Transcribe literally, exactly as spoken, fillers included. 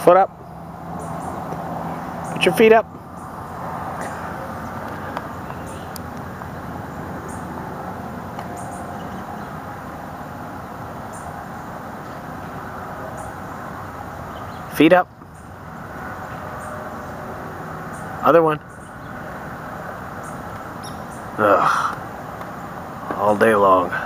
Foot up. Put your feet up. Feet up. Other one. Ugh. All day long.